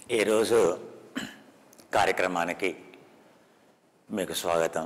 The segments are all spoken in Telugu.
ఈరోజు కార్యక్రమానికి మీకు స్వాగతం.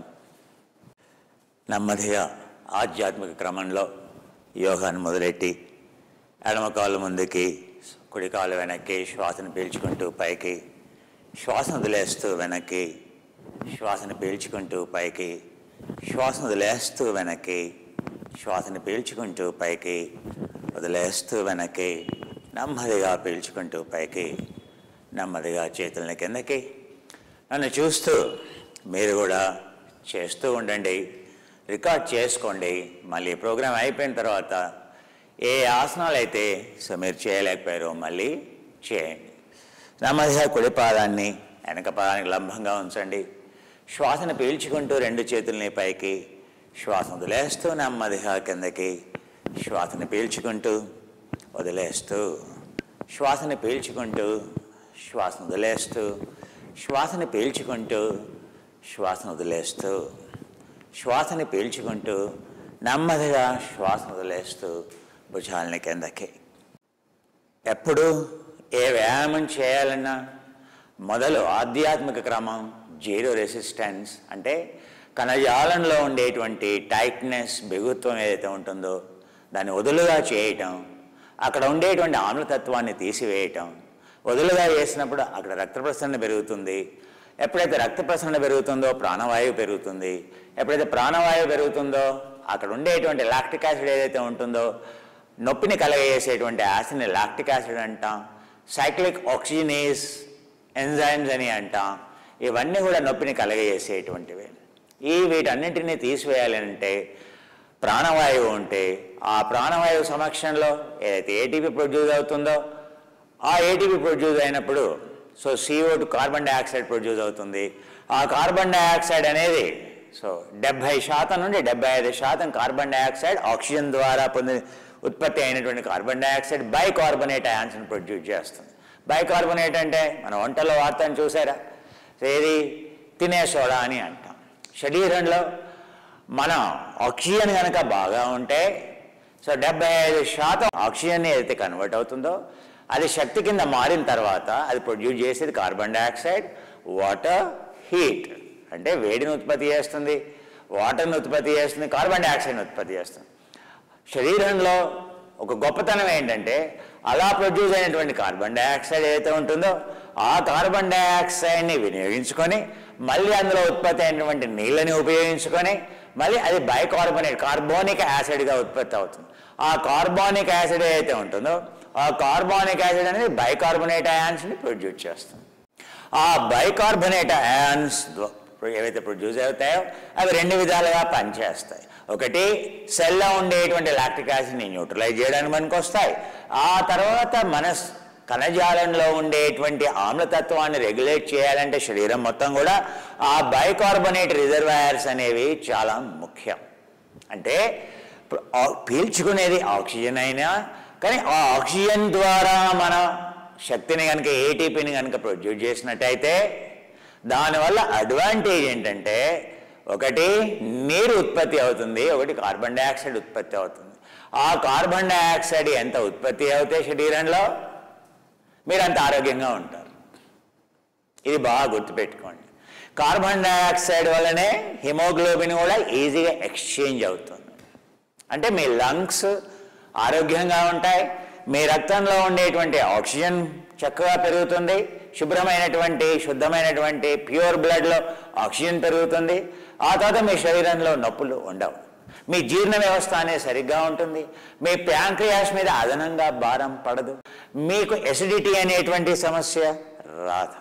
నెమ్మదిగా ఆధ్యాత్మిక క్రమంలో యోగాను మొదలెట్టి ఎడమ కాలు ముందుకి, కుడి కాలు వెనక్కి, శ్వాసను పీల్చుకుంటూ పైకి, శ్వాసను వదిలేస్తూ వెనక్కి, శ్వాసను పీల్చుకుంటూ పైకి, శ్వాసను వదిలేస్తూ వెనక్కి, శ్వాసను పీల్చుకుంటూ పైకి, వదిలేస్తూ వెనక్కి, నెమ్మదిగా పీల్చుకుంటూ పైకి, నెమ్మదిగా చేతులని కిందకి. నన్ను చూస్తూ మీరు కూడా చేస్తూ ఉండండి, రికార్డ్ చేసుకోండి. మళ్ళీ ప్రోగ్రాం అయిపోయిన తర్వాత ఏ ఆసనాలు అయితే మీరు చేయలేకపోయారో మళ్ళీ చేయండి. నెమ్మదిగా కుడి పాదాన్ని వెనక పాదానికి లంబంగా ఉంచండి. శ్వాసను పీల్చుకుంటూ రెండు చేతుల్ని పైకి, శ్వాసను వదిలేస్తూ నెమ్మదిగా కిందకి, శ్వాసను పీల్చుకుంటూ వదిలేస్తూ, శ్వాసను పీల్చుకుంటూ శ్వాసను వదిలేస్తూ, శ్వాసను పీల్చుకుంటూ శ్వాసను వదిలేస్తూ, శ్వాసని పీల్చుకుంటూ నెమ్మదిగా శ్వాసను వదిలేస్తూ భుజాలని కిందకి. ఎప్పుడు ఏ వ్యాయామం చేయాలన్నా మొదలు ఆధ్యాత్మిక క్రమం జీరో రెసిస్టెన్స్, అంటే కణజాలంలో ఉండేటువంటి టైట్నెస్, బిగుత్వం ఏదైతే ఉంటుందో దాన్ని వదులుగా చేయటం, అక్కడ ఉండేటువంటి ఆమ్లతత్వాన్ని తీసివేయటం. వదులుగా చేసినప్పుడు అక్కడ రక్త ప్రసరణ పెరుగుతుంది. ఎప్పుడైతే రక్త ప్రసరణ పెరుగుతుందో ప్రాణవాయువు పెరుగుతుంది. ఎప్పుడైతే ప్రాణవాయువు పెరుగుతుందో అక్కడ ఉండేటువంటి లాక్టిక్ యాసిడ్ ఏదైతే ఉంటుందో, నొప్పిని కలగజేసేటువంటి యాసిడ్ని లాక్టిక్ యాసిడ్ అంటాం. సైక్లిక్ ఆక్సిజనేజ్ ఎంజైమ్స్ అని అంటాం. ఇవన్నీ కూడా నొప్పిని కలగజేసేటువంటివి. వీటన్నింటినీ తీసివేయాలి అంటే ప్రాణవాయువు ఉంటే, ఆ ప్రాణవాయువు సమక్షంలో ఏదైతే ఏటీపీ ప్రొడ్యూస్ అవుతుందో, ఆ ఏటీపీ ప్రొడ్యూస్ అయినప్పుడు CO2 కార్బన్ డైఆక్సైడ్ ప్రొడ్యూస్ అవుతుంది. ఆ కార్బన్ డైఆక్సైడ్ అనేది 70% నుండి 75% కార్బన్ డైఆక్సైడ్ ఆక్సిజన్ ద్వారా ఉత్పత్తి అయినటువంటి కార్బన్ డైఆక్సైడ్ బైకార్బోనేట్ అయాన్స్ని ప్రొడ్యూస్ చేస్తుంది. బైకార్బోనేట్ అంటే మన వంటల్లో వార్తను చూసారా, ఏది తినే సోడా అని అంటాం. శరీరంలో మన ఆక్సిజన్ కనుక బాగా ఉంటే 75% ఆక్సిజన్ ఏదైతే కన్వర్ట్ అవుతుందో అది శక్తి కింద మారిన తర్వాత అది ప్రొడ్యూస్ చేసేది కార్బన్ డైఆక్సైడ్, వాటర్, హీట్ అంటే వేడిని ఉత్పత్తి చేస్తుంది, వాటర్ని ఉత్పత్తి చేస్తుంది, కార్బన్ డైఆక్సైడ్ని ఉత్పత్తి చేస్తుంది. శరీరంలో ఒక గొప్పతనం ఏంటంటే అలా ప్రొడ్యూస్ అయినటువంటి కార్బన్ డైఆక్సైడ్ ఏదైతే ఉంటుందో ఆ కార్బన్ డైఆక్సైడ్ని వినియోగించుకొని మళ్ళీ అందులో ఉత్పత్తి అయినటువంటి నీళ్ళని ఉపయోగించుకొని మళ్ళీ అది కార్బోనిక్ యాసిడ్గా ఉత్పత్తి అవుతుంది. ఆ కార్బోనిక్ యాసిడ్ ఏదైతే ఉంటుందో ఆ కార్బోనిక్ యాసిడ్ అనేది బైకార్బోనేట్ అయాన్స్ని ప్రొడ్యూస్ చేస్తుంది. ఆ బైకార్బోనేట్ అయాన్స్ ఏవైతే ప్రొడ్యూస్ అవుతాయో అవి రెండు విధాలుగా పనిచేస్తాయి. ఒకటి, సెల్లో ఉండేటువంటి లాక్టిక్ యాసిడ్ని న్యూట్రలైజ్ చేయడానికి పనికొస్తాయి. ఆ తర్వాత మన కణజాలంలో ఉండేటువంటి ఆమ్లతత్వాన్ని రెగ్యులేట్ చేయాలంటే శరీరం మొత్తం కూడా ఆ బైకార్బోనేట్ రిజర్వాయర్స్ అనేవి చాలా ముఖ్యం. అంటే పీల్చుకునేది ఆక్సిజన్ అయినా కానీ ఆ ఆక్సిజన్ ద్వారా మన శక్తిని కనుక ఏటీపీని కనుక ప్రొడ్యూస్ చేసినట్టయితే దానివల్ల అడ్వాంటేజ్ ఏంటంటే ఒకటి నీరు ఉత్పత్తి అవుతుంది, ఒకటి కార్బన్ డైఆక్సైడ్ ఉత్పత్తి అవుతుంది. ఆ కార్బన్ డైఆక్సైడ్ ఎంత ఉత్పత్తి అవుతే శరీరంలో మీరు అంత ఆరోగ్యంగా ఉంటారు. ఇది బాగా గుర్తుపెట్టుకోండి. కార్బన్ డైఆక్సైడ్ వల్లనే హిమోగ్లోబిన్ కూడా ఈజీగా ఎక్స్చేంజ్ అవుతుంది. అంటే మీ లంగ్స్ ఆరోగ్యంగా ఉంటాయి, మీ రక్తంలో ఉండేటువంటి ఆక్సిజన్ చక్కగా పెరుగుతుంది, శుద్ధమైనటువంటి ప్యూర్ బ్లడ్లో ఆక్సిజన్ పెరుగుతుంది. ఆ తర్వాత మీ శరీరంలో నొప్పులు ఉండవు, మీ జీర్ణ వ్యవస్థ అనేది సరిగ్గా ఉంటుంది, మీ ప్యాంక్రియాస్ మీద అదనంగా భారం పడదు, మీకు ఎసిడిటీ అనేటువంటి సమస్య రాదు.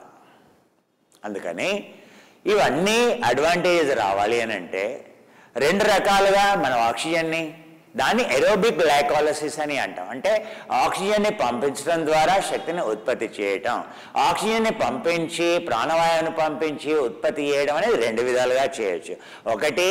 అందుకని ఇవన్నీ అడ్వాంటేజెస్ రావాలి అని అంటే రెండు రకాలుగా మనం ఆక్సిజన్ని, దాన్ని ఎరోబిక్ గ్లైకాలసిస్ అని అంటాం. అంటే ఆక్సిజన్ని పంపించడం ద్వారా శక్తిని ఉత్పత్తి చేయటం. ఆక్సిజన్ని పంపించి ప్రాణవాయువుని పంపించి ఉత్పత్తి చేయడం అనేది రెండు విధాలుగా చేయొచ్చు. ఒకటి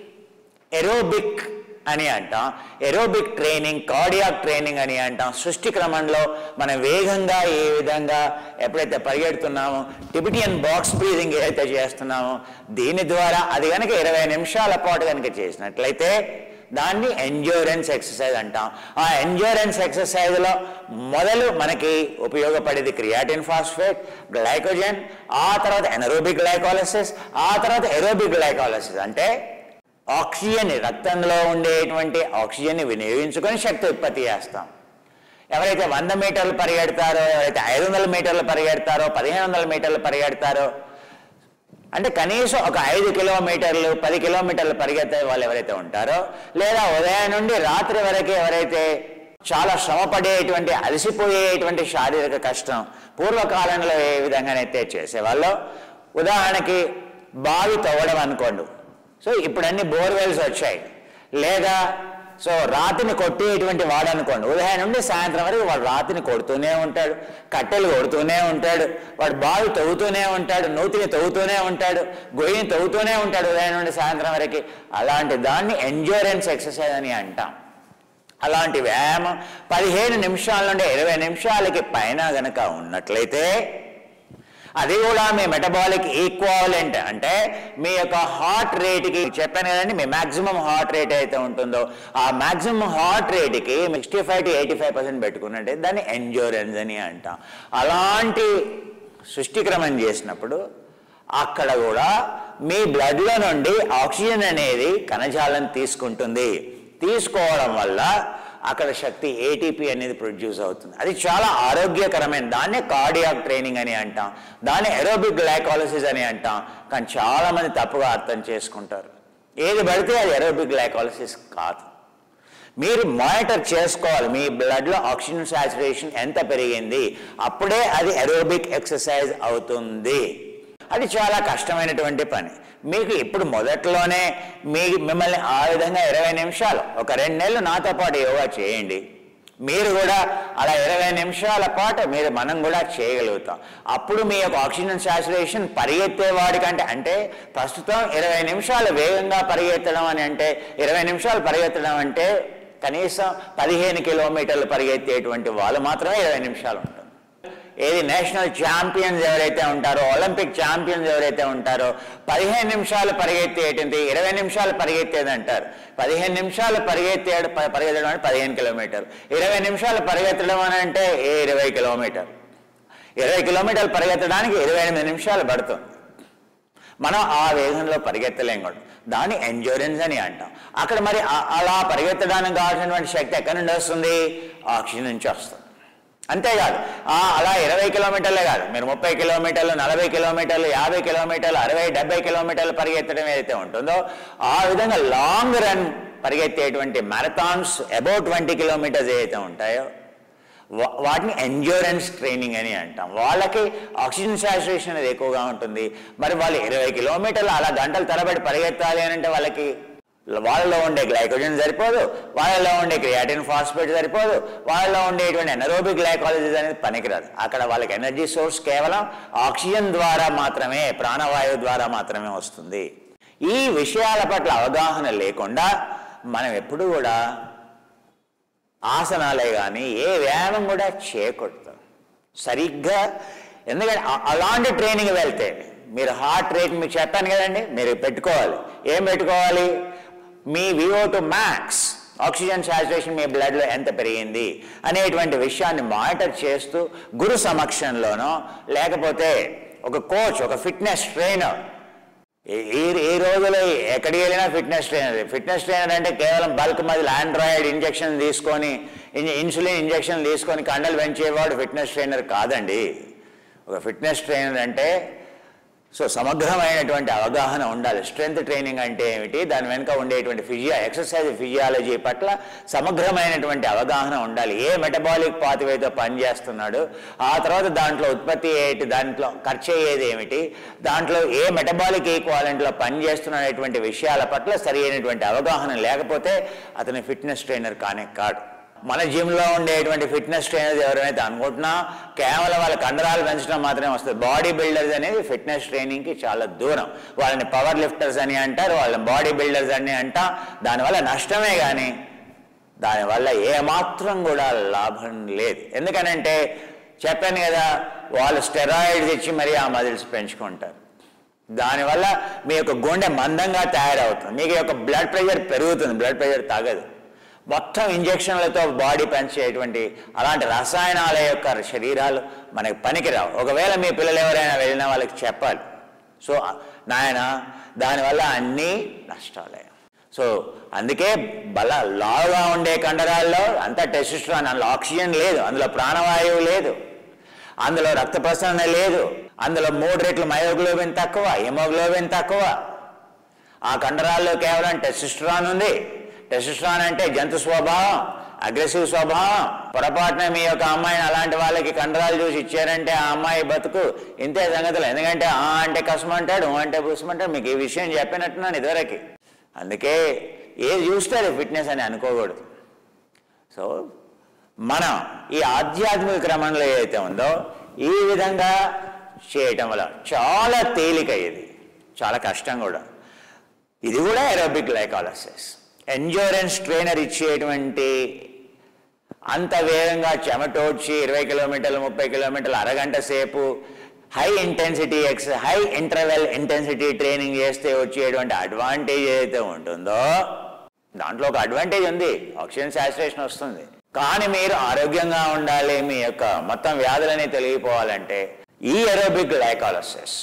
ఎరోబిక్ అని అంటాం, ఎరోబిక్ ట్రైనింగ్, కార్డియాక్ ట్రైనింగ్ అని అంటాం. సృష్టి క్రమంలో మనం వేగంగా ఏ విధంగా ఎప్పుడైతే పరిగెడుతున్నామో, టిబిటియన్ బాక్స్ బ్రీదింగ్ ఏదైతే చేస్తున్నామో దీని ద్వారా అది కనుక 20 నిమిషాల పాటు కనుక చేసినట్లయితే దాన్ని ఎండ్యూరెన్స్ ఎక్సర్సైజ్ అంటాం. ఆ ఎండ్యూరెన్స్ ఎక్సర్సైజ్లో మొదలు మనకి ఉపయోగపడేది క్రియాటిన్ ఫాస్ఫేట్, గ్లైకోజన్, ఆ తర్వాత ఎనరోబిక్ గ్లైకాలసిస్, ఆ తర్వాత ఎరోబిక్ గ్లైకాలసిస్. అంటే ఆక్సిజన్, రక్తంలో ఉండేటువంటి ఆక్సిజన్ని వినియోగించుకొని శక్తి ఉత్పత్తి చేస్తాం. ఎవరైతే 100 మీటర్లు పరిగెడతారో, ఎవరైతే 500 మీటర్లు పరిగెడతారో, 1500 మీటర్లు పరిగెడతారో, అంటే కనీసం ఒక 5 కిలోమీటర్లు 10 కిలోమీటర్లు పరిగెత్తే వాళ్ళు ఎవరైతే ఉంటారో, లేదా ఉదయం నుండి రాత్రి వరకు ఎవరైతే చాలా శ్రమపడేటువంటి అలసిపోయేటువంటి శారీరక కష్టం పూర్వకాలంలో ఏ విధంగానైతే చేసేవాళ్ళో, ఉదాహరణకి బావి తవ్వడం అనుకోండి. సో ఇప్పుడు అన్ని బోర్వెల్స్ వచ్చాయి. లేదా సో రాతిని కొట్టేటువంటి వాడు అనుకోండి, ఉదయం నుండి సాయంత్రం వరకు వాడు రాతిని కొడుతూనే ఉంటాడు, కట్టెలు కొడుతూనే ఉంటాడు, వాడు బావి తవ్వుతూనే ఉంటాడు, నూతిని తవ్వుతూనే ఉంటాడు, గొయ్యిని తవ్వుతూనే ఉంటాడు ఉదయం నుండి సాయంత్రం వరకు. అలాంటి దాన్ని ఎండ్యూరెన్స్ ఎక్సర్సైజ్ అని అంటాం. అలాంటి వ్యాయామం 15 నిమిషాల నుండి 20 నిమిషాలకి పైన గనక ఉన్నట్లయితే అది కూడా మీ మెటబాలిక్ ఈక్వాలెంట్, అంటే మీ యొక్క హార్ట్ రేట్కి, చెప్పాను కదండి, మీ మ్యాక్సిమం హార్ట్ రేట్ అయితే ఉంటుందో ఆ మ్యాక్సిమం హార్ట్ రేట్కి 65 to 85% పెట్టుకున్నట్టే దాన్ని ఎండ్యూరెన్స్ అని అంటాం. అలాంటి సృష్టిక్రమం చేసినప్పుడు అక్కడ కూడా మీ బ్లడ్లో నుండి ఆక్సిజన్ అనేది కణజాలం తీసుకుంటుంది. తీసుకోవడం వల్ల అక్కడ శక్తి ఏటీపీ అనేది ప్రొడ్యూస్ అవుతుంది. అది చాలా ఆరోగ్యకరమైన, దాన్నే కార్డియాక్ ట్రైనింగ్ అని అంటాం, దాన్ని ఎరోబిక్ గ్లైకాలసిస్ అని అంటాం. కానీ చాలామంది తప్పుగా అర్థం చేసుకుంటారు. ఏది పడితే అది ఎరోబిక్ గ్లైకాలసిస్ కాదు. మీరు మానిటర్ చేసుకోవాలి మీ బ్లడ్లో ఆక్సిజన్ సాచురేషన్ ఎంత పెరిగింది, అప్పుడే అది ఎరోబిక్ ఎక్సర్సైజ్ అవుతుంది. అది చాలా కష్టమైనటువంటి పని. మీకు ఇప్పుడు మొదట్లోనే మిమ్మల్ని ఆ విధంగా 20 నిమిషాలు, ఒక 2 నెలలు నాతో పాటు యోగా చేయండి. మీరు కూడా అలా 20 నిమిషాల పాటు మనం కూడా చేయగలుగుతాం. అప్పుడు మీ యొక్క ఆక్సిజన్ సాచురేషన్ పరిగెత్తేవాడి కంటే, అంటే ప్రస్తుతం 20 నిమిషాలు వేగంగా పరిగెత్తడం అని అంటే, 20 నిమిషాలు పరిగెత్తడం అంటే కనీసం 15 కిలోమీటర్లు పరిగెత్తేటువంటి వాళ్ళు మాత్రమే 20 నిమిషాలు ఉంటుంది. ఏది నేషనల్ ఛాంపియన్స్ ఎవరైతే ఉంటారో, ఒలింపిక్ ఛాంపియన్స్ ఎవరైతే ఉంటారో 15 నిమిషాలు పరిగెత్తేటువంటి 20 నిమిషాలు పరిగెత్తేది అంటారు. 15 నిమిషాలు పరిగెత్తడం అంటే 15 కిలోమీటర్లు, 20 నిమిషాలు పరిగెత్తడం అని అంటే 20 కిలోమీటర్లు. 20 కిలోమీటర్లు పరిగెత్తడానికి 28 నిమిషాలు పడుతుంది. మనం ఆ వేగంలో పరిగెత్తలేం కూడా. దాన్ని ఎండ్యూరెన్స్ అని అంటాం. అక్కడ మరి అలా పరిగెత్తడానికి కావాల్సినటువంటి శక్తి ఎక్కడి నుండి వస్తుంది? ఆక్సిజన్ నుంచి వస్తుంది. అంతేకాదు అలా 20 కిలోమీటర్లే కాదు, మీరు 30 కిలోమీటర్లు, 40 కిలోమీటర్లు, 50 కిలోమీటర్లు, 60, 70 కిలోమీటర్లు పరిగెత్తడం ఏదైతే ఉంటుందో ఆ విధంగా లాంగ్ రన్ పరిగెత్తేటువంటి మ్యారథాన్స్ అబౌట్ 20 కిలోమీటర్స్ ఏదైతే ఉంటాయో వాటిని ఎండ్యూరెన్స్ ట్రైనింగ్ అని అంటాం. వాళ్ళకి ఆక్సిజన్ సాచురేషన్ అనేది ఎక్కువగా ఉంటుంది. మరి వాళ్ళు 20 కిలోమీటర్లు అలా గంటల తరబడి పరిగెత్తాలి అని అంటే వాళ్ళలో ఉండే గ్లైకోజన్ సరిపోదు, వాళ్ళలో ఉండే క్రియాటిన్ ఫాస్ఫేట్ సరిపోదు, వాళ్ళలో ఉండేటువంటి ఎనరోబిక్ గ్లైకాలసిస్ అనేది పనికిరాదు. అక్కడ వాళ్ళకి ఎనర్జీ సోర్స్ కేవలం ఆక్సిజన్ ద్వారా మాత్రమే, ప్రాణవాయువు ద్వారా మాత్రమే వస్తుంది. ఈ విషయాల పట్ల అవగాహన లేకుండా మనం ఎప్పుడు కూడా ఆసనాలే కానీ ఏ వ్యాయామం కూడా చేయకూడదు సరిగ్గా. ఎందుకంటే అలాంటి ట్రైనింగ్ వెళ్తే మీరు హార్ట్ రేట్ మీకు చెప్పాను కదండి, మీరు పెట్టుకోవాలి. ఏం పెట్టుకోవాలి? మీ VO2 max, ఆక్సిజన్ సాచురేషన్ మీ బ్లడ్లో ఎంత పెరిగింది అనేటువంటి విషయాన్ని మానిటర్ చేస్తూ గురు సమక్షంలోనో లేకపోతే ఒక కోచ్, ఒక ఫిట్నెస్ ట్రైనర్, ఈ రోజులో ఎక్కడికి వెళ్ళినా ఫిట్నెస్ ట్రైనర్ అంటే కేవలం బల్క్ మజిల్ ఆండ్రాయిడ్ ఇంజెక్షన్ తీసుకొని, ఇన్సులిన్ ఇంజెక్షన్ తీసుకొని కండలు పెంచేవాడు ఫిట్నెస్ ట్రైనర్ కాదండి. ఒక ఫిట్నెస్ ట్రైనర్ అంటే సమగ్రమైనటువంటి అవగాహన ఉండాలి. స్ట్రెంగ్త్ ట్రైనింగ్ అంటే ఏమిటి, దాని వెనుక ఉండేటువంటి ఎక్సర్సైజ్ ఫిజియాలజీ పట్ల సమగ్రమైనటువంటి అవగాహన ఉండాలి. ఏ మెటబాలిక్ పాత్వేతో పనిచేస్తున్నాడు, ఆ తర్వాత దాంట్లో ఉత్పత్తి ఏంటి, దాంట్లో ఖర్చు అయ్యేది ఏమిటి, దాంట్లో ఏ మెటబాలిక్ ఈక్వాలెంట్లో పనిచేస్తున్నటువంటి విషయాల పట్ల సరి అయినటువంటి అవగాహన లేకపోతే అతని ఫిట్నెస్ ట్రైనర్ కానే కాదు. మన జిమ్లో ఉండేటువంటి ఫిట్నెస్ ట్రైనర్స్ ఎవరైతే అనుకుంటున్నా కేవలం వాళ్ళ కండరాలు పెంచడం మాత్రమే వస్తుంది. బాడీ బిల్డర్స్ అనేది ఫిట్నెస్ ట్రైనింగ్కి చాలా దూరం. వాళ్ళని పవర్ లిఫ్టర్స్ అని అంటారు, వాళ్ళని బాడీ బిల్డర్స్ అని అంటాం. దానివల్ల నష్టమే కానీ దానివల్ల ఏమాత్రం కూడా లాభం లేదు. ఎందుకనంటే చెప్పాను కదా, వాళ్ళు స్టెరాయిడ్స్ ఇచ్చి మరీ ఆ మజిల్స్ పెంచుకుంటారు. దానివల్ల మీ యొక్క గుండె మందంగా తయారవుతుంది, మీకు యొక్క బ్లడ్ ప్రెషర్ పెరుగుతుంది, బ్లడ్ ప్రెషర్ తగ్గదు. మొత్తం ఇంజక్షన్లతో బాడీ పెంచేటువంటి అలాంటి రసాయనాల యొక్క శరీరాలు మనకి పనికిరావు. ఒకవేళ మీ పిల్లలు ఎవరైనా వెళ్ళినా వాళ్ళకి చెప్పాలి, సో నాయన దానివల్ల అన్నీ నష్టాలే. సో అందుకే లావుగా ఉండే కండరాల్లో అంతా టెస్టోస్టెరాన్, అందులో ఆక్సిజన్ లేదు, అందులో ప్రాణవాయువు లేదు, అందులో రక్త ప్రసరణ లేదు, అందులో 3 రెట్లు మయోగ్లోబిన్ తక్కువ, హిమోగ్లోబిన్ తక్కువ. ఆ కండరాల్లో కేవలం టెస్టోస్టెరాన్ ఉంది. టెస్టోస్టెరాన్ అంటే జంతు స్వభావం, అగ్రెసివ్ స్వభావం. పొరపాటున మీ యొక్క అమ్మాయిని అలాంటి వాళ్ళకి కండరాలు చూసి ఇచ్చారంటే ఆ అమ్మాయి బతుకు ఇంతే సంగతులు. ఎందుకంటే అంటే కసమంటాడు, అంటే బుసమంటాడు. మీకు ఈ విషయం చెప్పినట్టున్నాను ఇదివరకు. అందుకే ఏది చూస్తే అది ఫిట్నెస్ అని అనుకోకూడదు. సో మనం ఈ ఆధ్యాత్మిక క్రమంలో ఏదైతే ఉందో ఈ విధంగా చేయటం వల్ల చాలా తేలిక, ఇది చాలా కష్టం కూడా. ఇది కూడా ఏరోబిక్ గ్లైకాలసిస్. ఎండ్యూరెన్స్ ట్రైనర్ ఇచ్చేటువంటి అంత వేగంగా చెమటోడ్చి 20 కిలోమీటర్లు 30 కిలోమీటర్లు అరగంట సేపు హై ఇంటర్వెల్ ఇంటెన్సిటీ ట్రైనింగ్ చేస్తే వచ్చేటువంటి అడ్వాంటేజ్ ఏదైతే ఉంటుందో దాంట్లో ఒక అడ్వాంటేజ్ ఉంది, ఆక్సిజన్ సాచురేషన్ వస్తుంది. కానీ మీరు ఆరోగ్యంగా ఉండాలి, మీ యొక్క మొత్తం వ్యాధులని తొలగిపోవాలంటే ఈ ఏరోబిక్ గ్లైకాలసిస్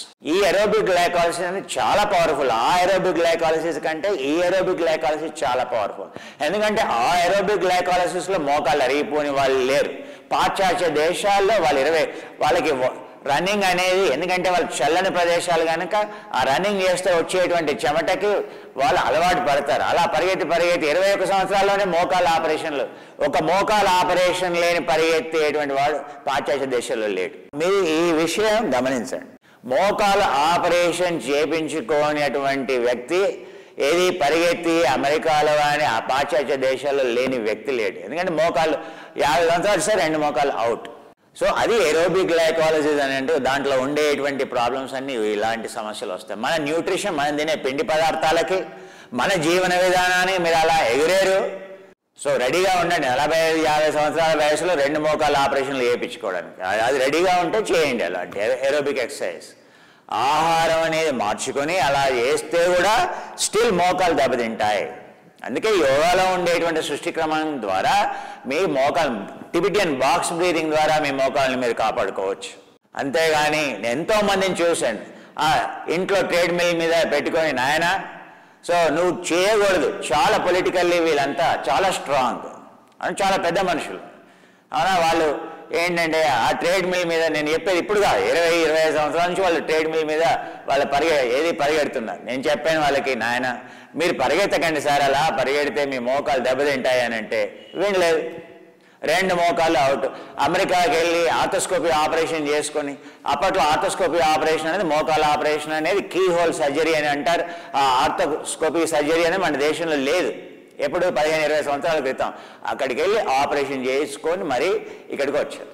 అనేది చాలా పవర్ఫుల్. ఆ ఏరోబిక్ గ్లైకాలసిస్ కంటే ఈ ఏరోబిక్ గ్లైకాలసిస్ చాలా పవర్ఫుల్. ఎందుకంటే ఆ ఏరోబిక్ గ్లైకాలసిస్లో మోకాళ్ళు అరిగిపోని వాళ్ళు లేరు. పాశ్చాత్య దేశాల్లో వాళ్ళకి రన్నింగ్ అనేది, ఎందుకంటే వాళ్ళు చల్లని ప్రదేశాలు కనుక ఆ రన్నింగ్ చేస్తే వచ్చేటువంటి చెమటకి వాళ్ళు అలవాటు పడతారు. అలా పరిగెత్తి 21 సంవత్సరాల్లోనే మోకాళ్ళ ఆపరేషన్లు, ఒక మోకాళ్ళ ఆపరేషన్ లేని పరిగెత్తేటువంటి వాడు పాశ్చాత్య దేశాల్లో లేడు. మీరు ఈ విషయం గమనించండి. మోకాళ్ళ ఆపరేషన్ చేపించుకోనేటువంటి వ్యక్తి ఏది పరిగెత్తి అమెరికాలో కానీ ఆ పాశ్చాత్య దేశాల్లో లేని వ్యక్తి లేడు. ఎందుకంటే మోకాళ్ళు 50 సంవత్సరాలు సార్ 2 మోకాళ్ళు అవుట్. సో అది ఏరోబిక్ గ్లైకాలసిస్ అని అంటే దాంట్లో ఉండేటువంటి ప్రాబ్లమ్స్ అన్నీ ఇలాంటి సమస్యలు వస్తాయి. మన న్యూట్రిషన్, మనం తినే పిండి పదార్థాలకి, మన జీవన విధానాన్ని మీరు అలా ఎగిరేరు. సో రెడీగా ఉండండి. 45-50 సంవత్సరాల వయసులో 2 మోకాళ్ళ ఆపరేషన్లు చేయించుకోవడానికి అది రెడీగా ఉంటే చేయండి అలాంటి ఏరోబిక్ ఎక్సర్సైజ్. ఆహారం అనేది మార్చుకొని అలా చేస్తే కూడా స్టిల్ మోకాలు దెబ్బతింటాయి. అందుకే యోగాలో ఉండేటువంటి సృష్టి క్రమం ద్వారా మీ మోకాలు, టిబిటియన్ బాక్స్ బ్రీతింగ్ ద్వారా మీ మోకాళ్ళని మీరు కాపాడుకోవచ్చు. అంతేగాని నేను ఎంతోమందిని చూశాను ఇంట్లో ట్రేడ్మిల్ మీద పెట్టుకొని నాయన, సో నువ్వు చేయకూడదు. చాలా పొలిటికల్లీ వీళ్ళంతా చాలా స్ట్రాంగ్, చాలా పెద్ద మనుషులు. అవునా, వాళ్ళు ఏంటంటే ఆ ట్రేడ్మిల్ మీద, నేను చెప్పేది ఇప్పుడుగా 20-25 సంవత్సరాల నుంచి వాళ్ళు ట్రేడ్మిల్ మీద వాళ్ళు పరిగెడుతున్నారు. నేను చెప్పాను వాళ్ళకి, నాయన మీరు పరిగెత్తకండి సార్, అలా పరిగెడితే మీ మోకాలు దెబ్బతింటాయి అని అంటే వినలేదు. 2 మోకాళ్ళు అవుట్. అమెరికాకి వెళ్ళి ఆర్థోస్కోపీ ఆపరేషన్ చేసుకొని, అప్పట్లో ఆర్థోస్కోపీ ఆపరేషన్ అనేది, మోకాళ్ళ ఆపరేషన్ అనేది కీ హోల్ సర్జరీ అని అంటారు. ఆ ఆర్థోస్కోపీ సర్జరీ అనేది మన దేశంలో లేదు. ఎప్పుడు 15-20 సంవత్సరాల క్రితం అక్కడికి వెళ్ళి ఆపరేషన్ చేసుకొని మరి ఇక్కడికి వచ్చారు.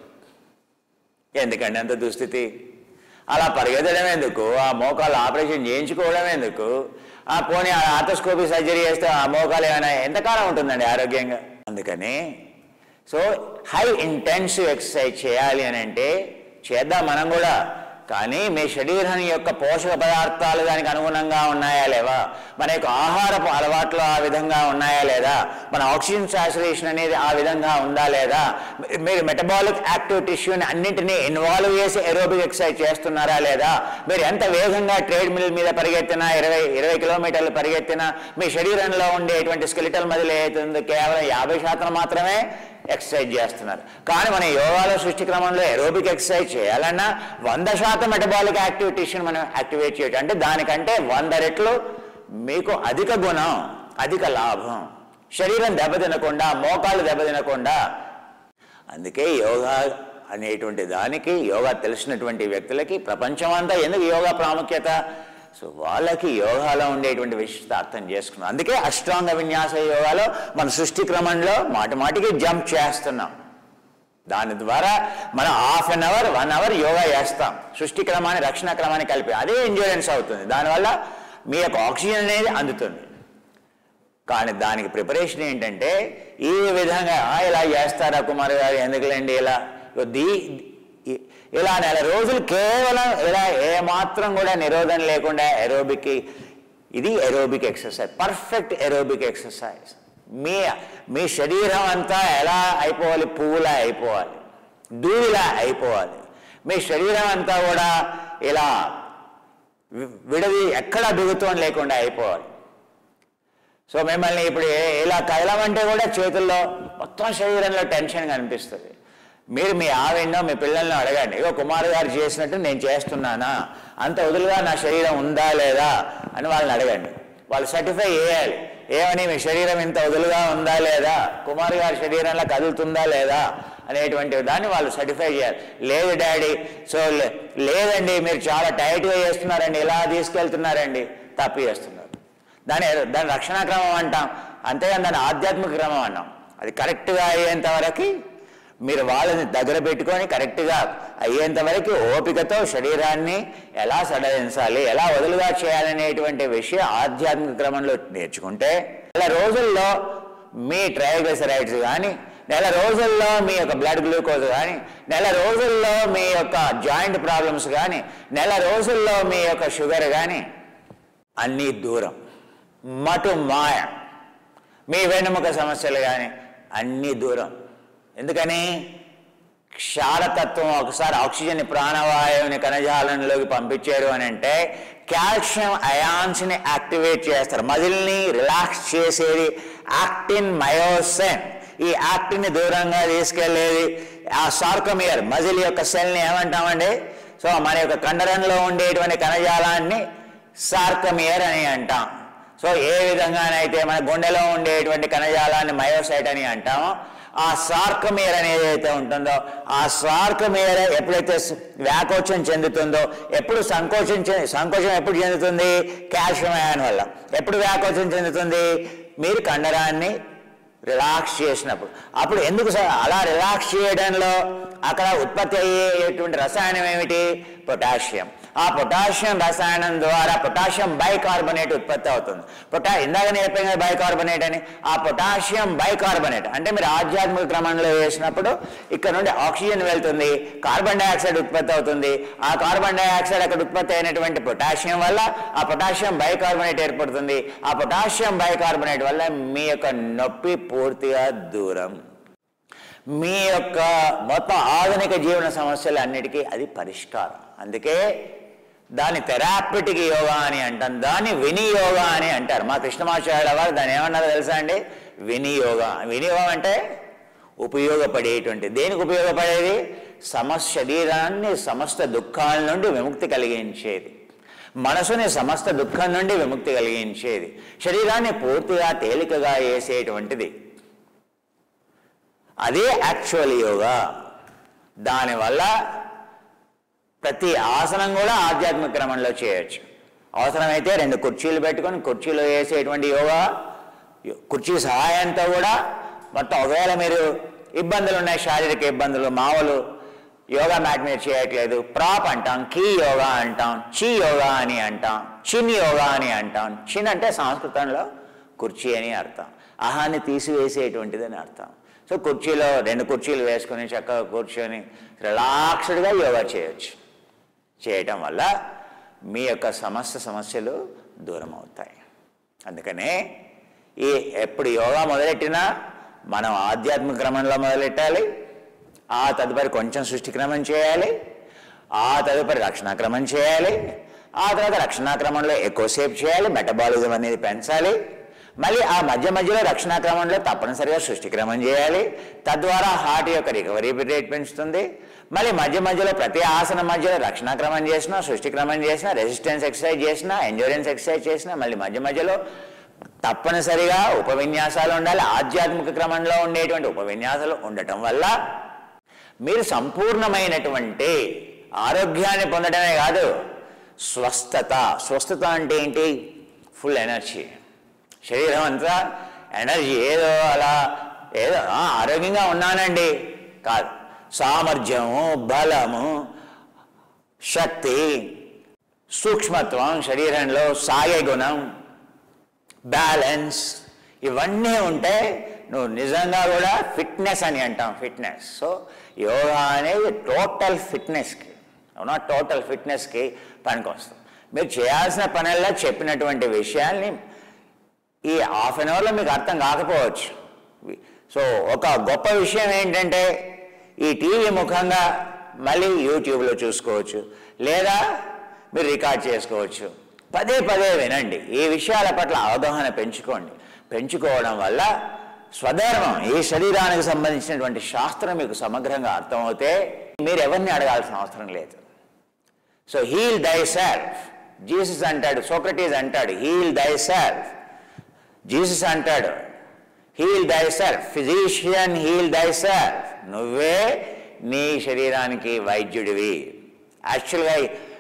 ఎందుకండి అంత దుస్థితి? అలా పరిగెత్తడం ఎందుకు? ఆ మోకాళ్ళు ఆపరేషన్ చేయించుకోవడం ఎందుకు? పోనీ ఆర్థోస్కోపీ సర్జరీ చేస్తే ఆ మోకాలు ఏమైనా ఎంతకాలం ఉంటుందండి ఆరోగ్యంగా? అందుకని సో హై ఇంటెన్సివ్ ఎక్సర్సైజ్ చేయాలి అని అంటే చేద్దాం మనం కూడా. కానీ మీ శరీరం యొక్క పోషక పదార్థాలు దానికి అనుగుణంగా ఉన్నాయా లేవా, మన యొక్క ఆహారపు అలవాట్లు ఆ విధంగా ఉన్నాయా లేదా, మన ఆక్సిజన్ సాచురేషన్ అనేది ఆ విధంగా ఉందా లేదా, మీరు మెటబాలిక్ యాక్టివ్ టిష్యూని అన్నింటినీ ఇన్వాల్వ్ చేసి ఏరోబిక్ ఎక్సర్సైజ్ చేస్తున్నారా లేదా, మీరు ఎంత వేగంగా ట్రేడ్మిల్ మీద పరిగెత్తినా 20 కిలోమీటర్లు పరిగెత్తినా మీ శరీరంలో ఉండేటువంటి స్కెలిటల్ మజిల్ ఏదైతుందో కేవలం 50% మాత్రమే ఎక్సర్సైజ్ చేస్తున్నారు. కానీ మన యోగాలో సృష్టి క్రమంలో ఏరోబిక్ ఎక్సర్సైజ్ చేయాలన్నా 100% మెటబాలిక్ యాక్టివిటీస్ని మనం యాక్టివేట్ చేయటం, అంటే దానికంటే 100 రెట్లు మీకు అధిక గుణం, అధిక లాభం, శరీరం దెబ్బతినకుండా, మోకాళ్ళు దెబ్బతినకుండా. అందుకే యోగా అనేటువంటి దానికి, యోగా తెలిసినటువంటి వ్యక్తులకి ప్రపంచమంతా ఎందుకు యోగా ప్రాముఖ్యత, సో వాళ్ళకి యోగాలో ఉండేటువంటి విశిష్టత అర్థం చేసుకున్నాం. అందుకే అష్టాంగ విన్యాస యోగాలో మన సృష్టి క్రమంలో మాటిమాటికి జంప్ చేస్తున్నాం. దాని ద్వారా మనం 1/2 అవర్ 1 అవర్ యోగా చేస్తాం. సృష్టి క్రమాన్ని రక్షణ క్రమాన్ని కలిపి అదే ఎండ్యూరెన్స్ అవుతుంది. దానివల్ల మీ యొక్క ఆక్సిజన్ అనేది అందుతుంది. కానీ దానికి ప్రిపరేషన్ ఏంటంటే ఈ విధంగా ఇలా చేస్తారా కుమార్ గారు, ఎందుకులేండి ఇలా, ఇలా నెల రోజులు కేవలం ఇలా ఏమాత్రం కూడా నిరోధం లేకుండా ఏరోబిక్, ఇది aerobic exercise, perfect aerobic exercise. మీ శరీరం అంతా ఎలా అయిపోవాలి? పువ్వులా అయిపోవాలి, దూదిలా అయిపోవాలి. మీ శరీరం అంతా కూడా ఇలా విడది ఎక్కడా బిగుతం లేకుండా అయిపోవాలి. సో మిమ్మల్ని ఇప్పుడు ఇలా కదలమంటే కూడా చేతుల్లో మొత్తం శరీరంలో టెన్షన్ కనిపిస్తుంది. మీరు మీ ఆవిడనో మీ పిల్లల్ని అడగండి, ఇగో కుమార్ గారు చేసినట్టు నేను చేస్తున్నానా, అంత వదులుగా నా శరీరం ఉందా లేదా అని వాళ్ళని అడగండి. వాళ్ళు సర్టిఫై చేయాలి. ఏమని? మీ శరీరం ఇంత వదులుగా ఉందా లేదా, కుమార్ గారి శరీరంలో కదులుతుందా లేదా అనేటువంటి దాన్ని వాళ్ళు సర్టిఫై చేయాలి. లేదు డాడీ, సో లేదండి మీరు చాలా టైట్గా చేస్తున్నారండి, ఇలా తీసుకెళ్తున్నారండి, తప్పు చేస్తున్నారు. దాని రక్షణ క్రమం అంటాం, అంతేగాని దాని ఆధ్యాత్మిక క్రమం అన్నాం. అది కరెక్ట్గా అయ్యేంత వరకు మీరు వాళ్ళని దగ్గర పెట్టుకొని కరెక్ట్గా అయ్యేంత వరకు ఓపికతో శరీరాన్ని ఎలా సడలించాలి, ఎలా వదులుగా చేయాలనేటువంటి విషయం ఆధ్యాత్మిక క్రమంలో నేర్చుకుంటే నెల రోజుల్లో మీ ట్రైగ్లిసరైడ్స్ కానీ, నెల రోజుల్లో మీ యొక్క బ్లడ్ గ్లూకోజ్ కానీ, నెల రోజుల్లో మీ యొక్క జాయింట్ ప్రాబ్లమ్స్ కానీ, నెల రోజుల్లో మీ యొక్క షుగర్ కానీ అన్నీ దూరం, మటు మాయ. మీ వెన్నెముక సమస్యలు కానీ అన్నీ దూరం. ఎందుకని? క్షారతత్వం ఒకసారి ఆక్సిజన్ ప్రాణవాయువుని కణజాలంలోకి పంపించారు అని అంటే కాల్షియం అయాన్స్ని యాక్టివేట్ చేస్తారు. మజిల్ని రిలాక్స్ చేసేది యాక్టిన్, మయోసిన్. ఈ యాక్టిన్ని దూరంగా తీసుకెళ్లేది ఆ సార్కోమియర్, మజిల్ యొక్క సెల్ని ఏమంటామండి? సో మన యొక్క కండరంలో ఉండేటువంటి కణజాలాన్ని సార్కోమియర్ అని అంటాం. సో ఏ విధంగానైతే మన గుండెలో ఉండేటువంటి కణజాలాన్ని మయోసైట్ అని అంటామో, ఆ సార్కోమియర్ అనేది ఏదైతే ఉంటుందో, ఆ సార్కోమియర్ ఎప్పుడైతే వ్యాకోచం చెందుతుందో, ఎప్పుడు సంకోచం ఎప్పుడు చెందుతుంది? కాల్షియం అయాన్ వల్ల. ఎప్పుడు వ్యాకోచం చెందుతుంది? మీరు కండరాన్ని రిలాక్స్ చేసినప్పుడు. అప్పుడు ఎందుకు అలా రిలాక్స్ చేయడంలో అక్కడ ఉత్పత్తి అయ్యేటువంటి రసాయనం ఏమిటి? పొటాషియం. ఆ పొటాషియం రసాయనం ద్వారా పొటాషియం బైకార్బోనేట్ ఉత్పత్తి అవుతుంది. ఇందాక చెప్పాను కదా బైకార్బోనేట్ అని. ఆ పొటాషియం బైకార్బోనేట్ అంటే మీరు ఆధ్యాత్మిక క్రమంలో వేసినప్పుడు ఇక్కడ నుండి ఆక్సిజన్ వెళ్తుంది, కార్బన్ డైఆక్సైడ్ ఉత్పత్తి అవుతుంది. ఆ కార్బన్ డైఆక్సైడ్ అక్కడ ఉత్పత్తి అయినటువంటి పొటాషియం వల్ల ఆ పొటాషియం బైకార్బోనేట్ ఏర్పడుతుంది. ఆ పొటాషియం బైకార్బోనేట్ వల్ల మీ యొక్క నొప్పి పూర్తిగా దూరం. మీ యొక్క మొత్తం ఆధునిక జీవన సమస్యలు అన్నిటికీ అది పరిష్కారం. అందుకే దాన్ని థెరాపిటిక్ యోగా అని అంటాం, దాన్ని వినియోగ అని అంటారు. మా కృష్ణమాచార్యుల వారు దాన్ని ఏమన్నారో తెలుసా అండి? వినియోగ. వినియోగం అంటే ఉపయోగపడేటువంటి. దేనికి ఉపయోగపడేది? శరీరాన్ని సమస్త దుఃఖాల నుండి విముక్తి కలిగించేది, మనసుని సమస్త దుఃఖం నుండి విముక్తి కలిగించేది, శరీరాన్ని పూర్తిగా తేలికగా వేసేటువంటిది. అదే యాక్చువల్ యోగా. దానివల్ల ప్రతి ఆసనం కూడా ఆధ్యాత్మిక క్రమంలో చేయొచ్చు. అవసరమైతే 2 కుర్చీలు పెట్టుకొని కుర్చీలో వేసేటువంటి యోగా, కుర్చీ సహాయంతో కూడా మొత్తం. ఒకవేళ మీరు ఇబ్బందులు ఉన్నాయి, శారీరక ఇబ్బందులు, మామూలు యోగా మ్యాట్ మీద చేయట్లేదు, ప్రాప్ అంటాం, కీ యోగా అంటాం, చీ యోగా అని అంటాం, చిన్ యోగా అని అంటాం. చిన్ అంటే సంస్కృతంలో కుర్చీ అని అర్థం, అహాన్ని తీసివేసేటువంటిది అని అర్థం. సో కుర్చీలో 2 కుర్చీలు వేసుకొని చక్కగా కూర్చొని రిలాక్స్డ్గా యోగా చేయొచ్చు. చేయటం వల్ల మీ యొక్క సమస్యలు దూరం అవుతాయి. అందుకనే ఎప్పుడు యోగా మొదలెట్టినా మనం ఆధ్యాత్మిక క్రమంలో మొదలెట్టాలి. ఆ తదుపరి కొంచెం సృష్టి క్రమం చేయాలి, ఆ తదుపరి రక్షణాక్రమం చేయాలి, ఆ తర్వాత రక్షణాక్రమంలో ఎక్కువసేపు చేయాలి, మెటబాలిజం అనేది పెంచాలి. మళ్ళీ ఆ మధ్యలో రక్షణాక్రమంలో తప్పనిసరిగా సృష్టి క్రమం చేయాలి. తద్వారా హార్ట్ యొక్క రికవరీ రేట్ పెంచుతుంది. మళ్ళీ మధ్యలో ప్రతి ఆసనం మధ్యలో రక్షణాక్రమం చేసినా, సృష్టి క్రమం చేసినా, రెసిస్టెన్స్ ఎక్సర్సైజ్ చేసినా, ఎండ్యూరెన్స్ ఎక్సర్సైజ్ చేసినా, మళ్ళీ మధ్యలో తప్పనిసరిగా ఉపవిన్యాసాలు ఉండాలి. ఆధ్యాత్మిక క్రమంలో ఉండేటువంటి ఉపవిన్యాసాలు ఉండటం వల్ల మీరు సంపూర్ణమైనటువంటి ఆరోగ్యాన్ని పొందడమే కాదు, స్వస్థత అంటే ఏంటి? Full energy. శరీరం అంతా ఎనర్జీ. ఏదో ఆరోగ్యంగా ఉన్నానండి కాదు, సామర్థ్యము, బలము, శక్తి, సూక్ష్మత్వం, శరీరంలో సాగే గుణం, బ్యాలెన్స్, ఇవన్నీ ఉంటే నువ్వు నిజంగా కూడా ఫిట్నెస్ అని అంటాం. ఫిట్నెస్. సో యోగా అనేది టోటల్ ఫిట్నెస్కి, అవునా, టోటల్ ఫిట్నెస్కి పనికొస్తుంది. మీరు చేయాల్సిన పనుల్లో చెప్పినటువంటి విషయాల్ని ఈ హాఫ్ అన్ అవర్లో మీకు అర్థం కాకపోవచ్చు. సో ఒక గొప్ప విషయం ఏంటంటే ఈ టీవీ ముఖంగా మళ్ళీ యూట్యూబ్లో చూసుకోవచ్చు, లేదా మీరు రికార్డ్ చేసుకోవచ్చు. పదే పదే వినండి. ఈ విషయాల పట్ల అవగాహన పెంచుకోండి. పెంచుకోవడం వల్ల స్వధర్మం, ఈ శరీరానికి సంబంధించినటువంటి శాస్త్రం మీకు సమగ్రంగా అర్థమవుతే మీరు ఎవరిని అడగాల్సిన అవసరం లేదు. So heal thyself. Jesus అంటాడు, సోక్రటీస్ అంటాడు హీల్ దై సెల్ఫ్. జీసస్ అంటాడు heal thyself. Physician heal thyself. నువ్వే నీ శరీరానికి వైద్యుడివి. యాక్చువల్గా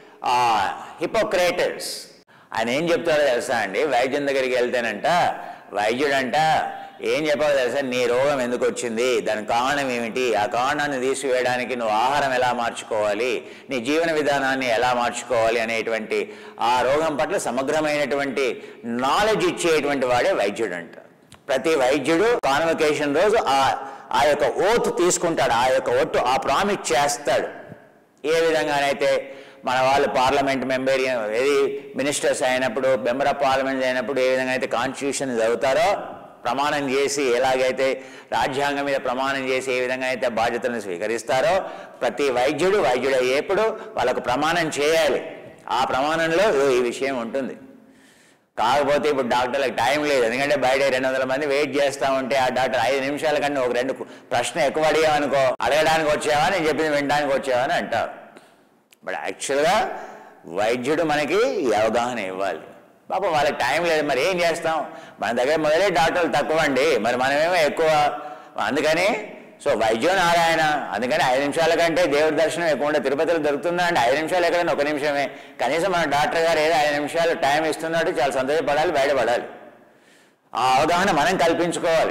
హిపోక్రేటస్ ఆయన ఏం చెప్తారో తెలుసా అండి, వైద్యం దగ్గరికి వెళ్తేనంట వైద్యుడంట ఏం చెప్పాలో తెలుసా, నీ రోగం ఎందుకు వచ్చింది, దాని కారణం ఏమిటి, ఆ కారణాన్ని తీసివేయడానికి నువ్వు ఆహారం ఎలా మార్చుకోవాలి, నీ జీవన విధానాన్ని ఎలా మార్చుకోవాలి అనేటువంటి ఆ రోగం పట్ల సమగ్రమైనటువంటి నాలెడ్జ్ ఇచ్చేటువంటి వాడే వైద్యుడు అంట. ప్రతి వైద్యుడు కాన్వకేషన్ రోజు ఆ యొక్క ఓత్ తీసుకుంటాడు, ఆ యొక్క ఒట్టు, ఆ ప్రామిస్ చేస్తాడు. ఏ విధంగానైతే మన వాళ్ళు పార్లమెంట్ మెంబర్ మినిస్టర్స్ అయినప్పుడు, మెంబర్ ఆఫ్ పార్లమెంట్ అయినప్పుడు ఏ విధంగా అయితే కాన్స్టిట్యూషన్ చదువుతారో, ప్రమాణం చేసి ఎలాగైతే రాజ్యాంగం మీద ప్రమాణం చేసి ఏ విధంగా అయితే బాధ్యతలను స్వీకరిస్తారో, ప్రతి వైద్యుడు అయ్యేప్పుడు వాళ్ళకు ప్రమాణం చేయాలి. ఆ ప్రమాణంలో ఈ విషయం ఉంటుంది. కాకపోతే ఇప్పుడు డాక్టర్లకు టైం లేదు, ఎందుకంటే బయట 200 మంది వెయిట్ చేస్తూ ఉంటే ఆ డాక్టర్ 5 నిమిషాల కన్నా ఒక 2 ప్రశ్న ఎక్కువ అడిగామనుకో, అడగడానికి వచ్చావా, నేను చెప్పింది వినడానికి వచ్చావా అని అంటారు. బట్ యాక్చువల్గా వైద్యుడు మనకి ఈ అవగాహన ఇవ్వాలి. పాపం వాళ్ళకి టైం లేదు, మరి ఏం చేస్తాం, మన దగ్గర మొదలే డాక్టర్లు తక్కువ అండి, మరి మనమేమో ఎక్కువ. అందుకని సో వైద్యోనారాయణ, అందుకని 5 నిమిషాల కంటే దేవుడి దర్శనం ఎక్కువ ఉండే. తిరుపతిలో దొరుకుతుందా అంటే 5 నిమిషాలు ఎక్కడైనా 1 నిమిషమే. కనీసం మన డాక్టర్ గారు ఏదో 5 నిమిషాలు టైం ఇస్తున్నాడు, చాలా సంతోషపడాలి, బయటపడాలి. ఆ అవగాహన మనం కల్పించుకోవాలి.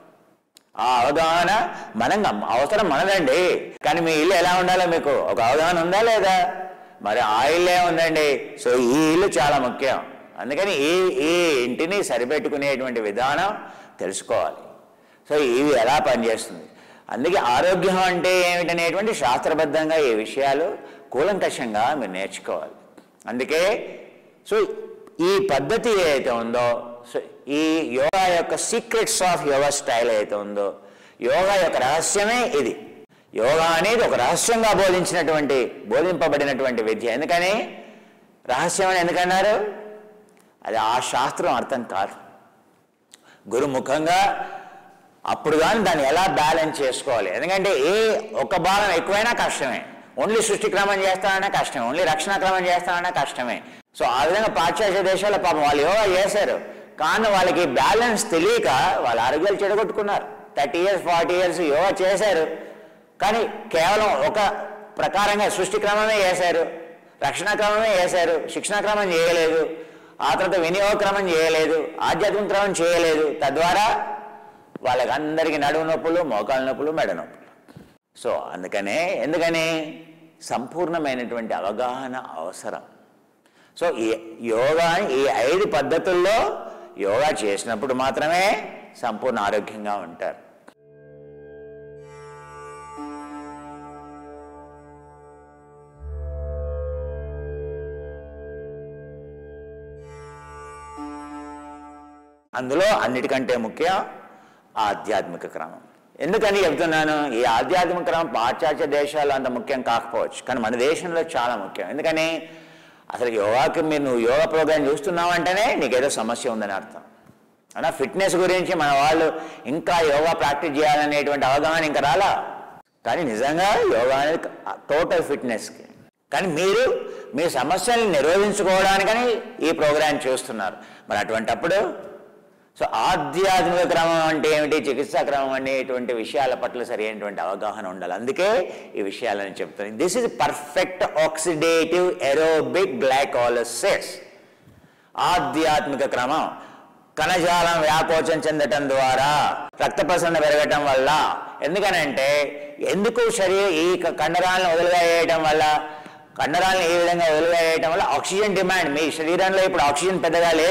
ఆ అవగాహన మనం అవసరం మనదండి. కానీ మీ ఇల్లు ఎలా ఉండాలో మీకు ఒక అవగాహన ఉందా లేదా? మరి ఆ ఇల్లే ఉందండి. సో ఈ ఇల్లు చాలా ముఖ్యం. అందుకని ఈ ఇంటిని సరిపెట్టుకునేటువంటి విధానం తెలుసుకోవాలి. సో ఇవి ఎలా పనిచేస్తుంది, అందుకే ఆరోగ్యం అంటే ఏమిటనేటువంటి శాస్త్రబద్ధంగా ఈ విషయాలు కూలంకషంగా మీరు నేర్చుకోవాలి. అందుకే సో ఈ పద్ధతి ఏదైతే ఉందో, సో ఈ యోగా యొక్క సీక్రెట్స్ ఆఫ్ యోగా స్టైల్ ఏదైతే ఉందో, యోగా యొక్క రహస్యమే ఇది. యోగా అనేది ఒక రహస్యంగా బోధింపబడినటువంటి విద్య. ఎందుకని రహస్యం అని ఎందుకన్నారు? అది ఆ శాస్త్రం అర్థం కాదు. గురుముఖంగా అప్పుడు కానీ దాన్ని ఎలా బ్యాలెన్స్ చేసుకోవాలి. ఎందుకంటే ఒక భాగం ఎక్కువైనా కష్టమే. ఓన్లీ సృష్టి క్రమం చేస్తానన్నా కష్టమే, ఓన్లీ రక్షణ క్రమం చేస్తానన్నా కష్టమే. సో ఆ విధంగా పాశ్చాత్య దేశాల్లో పాపం వాళ్ళు యోగా చేశారు, కానీ వాళ్ళకి బ్యాలెన్స్ తెలియక వాళ్ళ ఆరోగ్యాలు చెడగొట్టుకున్నారు. 30 years 40 years యోగా చేశారు, కానీ కేవలం ఒక ప్రకారంగా సృష్టి క్రమమే చేశారు, రక్షణ క్రమమే చేశారు, శిక్షణ క్రమం చేయలేదు, ఆ తర్వాత వినియోగ క్రమం చేయలేదు, ఆధ్యాత్మిక క్రమం చేయలేదు. తద్వారా వాళ్ళకి అందరికీ నడుము నొప్పులు, మోకాళ్ళ నొప్పులు, మెడ నొప్పులు. సో ఎందుకని సంపూర్ణమైనటువంటి అవగాహన అవసరం. సో ఈ యోగా ఈ 5 పద్ధతుల్లో యోగా చేసినప్పుడు మాత్రమే సంపూర్ణ ఆరోగ్యంగా ఉంటారు. అందులో అన్నిటికంటే ముఖ్యం ఆధ్యాత్మిక క్రమం. ఎందుకని చెప్తున్నాను? ఈ ఆధ్యాత్మిక క్రమం పాశ్చాత్య దేశాల్లో అంత ముఖ్యం కాకపోవచ్చు, కానీ మన దేశంలో చాలా ముఖ్యం. ఎందుకని అసలు యోగాకి నువ్వు యోగా ప్రోగ్రాం చూస్తున్నావు అంటేనే నీకేదో సమస్య ఉందని అర్థం. అలా ఫిట్నెస్ గురించి మన వాళ్ళు ఇంకా యోగా ప్రాక్టీస్ చేయాలనేటువంటి అవగాహన ఇంకా రాలా. కానీ నిజంగా యోగా అనేది టోటల్ ఫిట్నెస్కి. కానీ మీరు మీ సమస్యల్ని నిరోధించుకోవడానికని ఈ ప్రోగ్రాం చూస్తున్నారు. మరి అటువంటప్పుడు సో ఆధ్యాత్మిక క్రమం అంటే ఏమిటి, చికిత్సా క్రమం అనేటువంటి విషయాల పట్ల సరైనటువంటి అవగాహన ఉండాలి. అందుకే ఈ విషయాలని చెప్తాను. This is perfect oxidative aerobic glycolysis. ఆధ్యాత్మిక క్రమం కణజాలం వ్యాకోచం చెందటం ద్వారా రక్త ప్రసరణ పెరగటం వల్ల. ఎందుకు ఈ కండరాలను వదులుగా వేయటం వల్ల, కండరాలను ఈ విధంగా వదులుగా వేయటం వల్ల ఆక్సిజన్ డిమాండ్, మీ శరీరంలో ఇప్పుడు ఆక్సిజన్ పెద్దగా లేదు,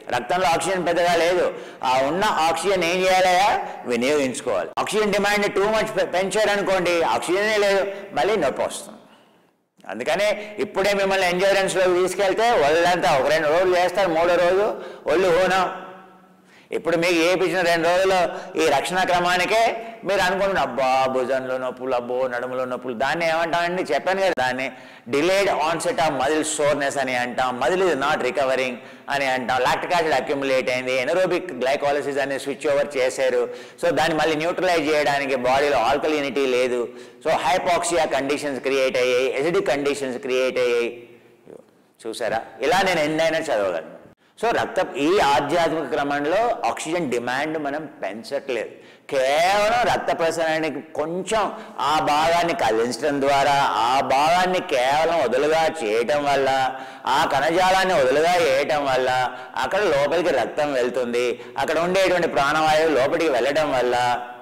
రక్తంలో ఆక్సిజన్ పెద్దగా లేదు. ఆ ఉన్న ఆక్సిజన్ ఏం చేయాలయా? వినియోగించుకోవాలి. ఆక్సిజన్ డిమాండ్ టూ మచ్ పెంచారనుకోండి, ఆక్సిజనే లేదు, మళ్ళీ నొప్పి వస్తుంది. అందుకనే ఇప్పుడే మిమ్మల్ని ఎంజూరెన్స్లోకి తీసుకెళ్తే ఒళ్ళంతా ఒక 2 రోజులు చేస్తారు, 3వ రోజు ఒళ్ళు హోనం. ఇప్పుడు మీకు ఏపించిన 2 రోజులు ఈ రక్షణ క్రమానికే మీరు అనుకుంటున్నారు, అబ్బా భుజంలో నొప్పులు, అబ్బో నడుములో నొప్పులు. దాన్ని ఏమంటామండి? చెప్పాను కదా, దాన్ని delayed onset of muscle soreness అని అంటాం. మజిల్ ఇస్ నాట్ రికవరింగ్ అని అంటాం. లాక్టిక్ యాసిడ్ అక్యుములేట్ అయింది, ఎనరోబిక్ గ్లైకాలసిస్ అని స్విచ్ ఓవర్ చేశారు. సో దాన్ని మళ్ళీ న్యూట్రలైజ్ చేయడానికి బాడీలో ఆల్కలినిటీ లేదు. సో హైపాక్సియా కండిషన్స్ క్రియేట్ అయ్యాయి, ఎసిడిక్ కండిషన్స్ క్రియేట్ అయ్యాయి. చూసారా? ఇలా నేను ఎన్నైనా చదవగలను. సో ఈ ఆధ్యాత్మిక క్రమంలో ఆక్సిజన్ డిమాండ్ మనం పెంచట్లేదు. కేవలం రక్త ప్రసరణకి కొంచెం ఆ భాగాన్ని కదిలించడం ద్వారా, ఆ భాగాన్ని కేవలం వదులుగా చేయటం వల్ల, ఆ కణజాలాన్ని వదులుగా చేయటం వల్ల అక్కడ లోపలికి రక్తం వెళ్తుంది. అక్కడ ఉండేటువంటి ప్రాణవాయువు లోపలికి వెళ్ళడం వల్ల